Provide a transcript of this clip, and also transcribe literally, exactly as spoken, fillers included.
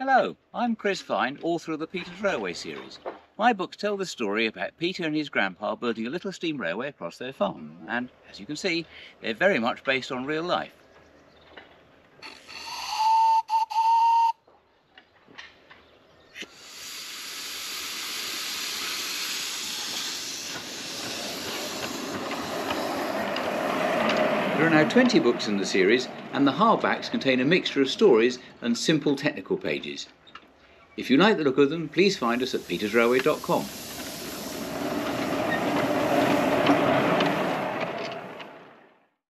Hello, I'm Chris Fine, author of the Peter's Railway series. My books tell the story about Peter and his grandpa building a little steam railway across their farm, and as you can see, they're very much based on real life. There are now twenty books in the series, and the hardbacks contain a mixture of stories and simple technical pages. If you like the look of them, please find us at peters railway dot com.